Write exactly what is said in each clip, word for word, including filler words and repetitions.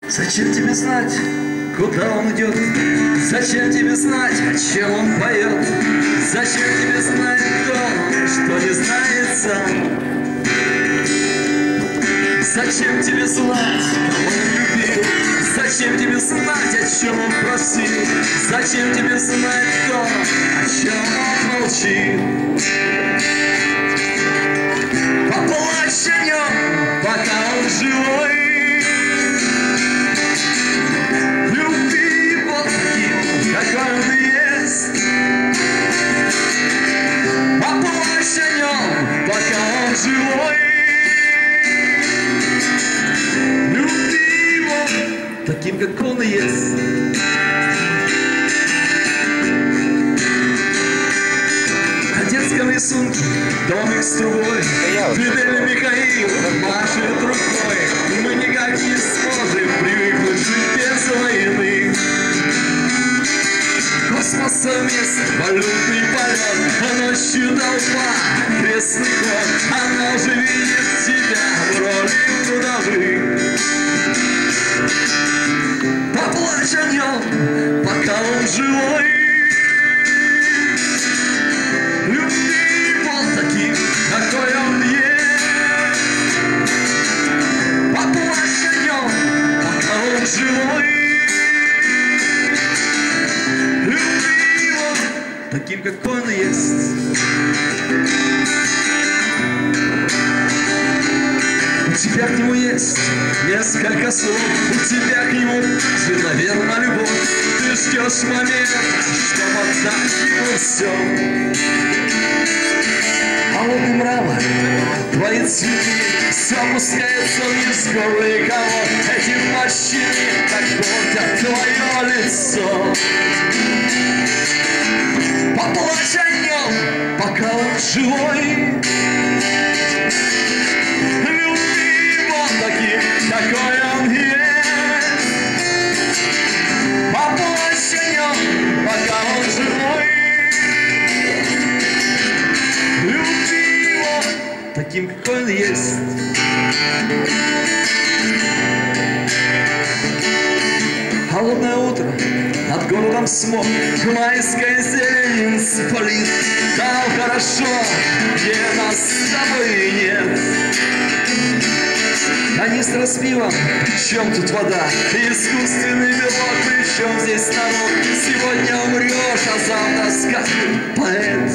Зачем тебе знать, куда он идет? Зачем тебе знать, о чем он поет? Зачем тебе знать то, что не знает сам? Зачем тебе знать, кого он любил? Зачем тебе знать, о чем он просил? Зачем тебе знать то, о чем он молчит? Поплачь о нем, пока он живой. Люби его таким, какой он есть. Поплачь о нем, пока он живой. Люби его таким, как он и есть. На детском рисунке домик с трубой, Фидель Михаил машет рукой. Мы никак не сможем привыкнуть жить без войны. Космос совместно, валютный полет, а ночью толпа, крестный ход. Она уже видит тебя в роли трудовых. Поплачь о нем, пока он живой. Люби его таким, какой он есть. Поплачь о нем, пока он живой. Люби его таким, как он есть. У тебя к нему есть несколько слов, у тебя к нему тоже, наверное, любовь. Ты ждешь момента, чтобы отдать ему все. Холодный мрамор, твои цветы, все опускается вниз, горло кого. Эти морщины так портят твое лицо. Поплачь о нем, пока он живой. Какой он есть. Поплачь о нем, пока он живой. Люби его таким, какой он есть. Холодное утро, над городом смог, майская зелень спалит. Там хорошо, где нас с тобой нет. Канистра с пивом, при чем тут вода? Искусственный белок, при чем здесь народ? Сегодня умрешь, а завтра скажет поэт.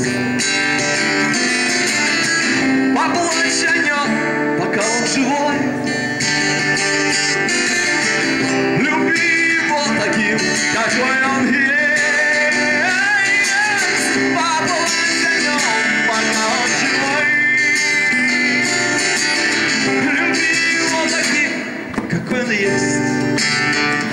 Поплачь о нем, пока он живой. Люби его таким, какой он есть. Поплачь о нем, пока он живой. Какой он есть.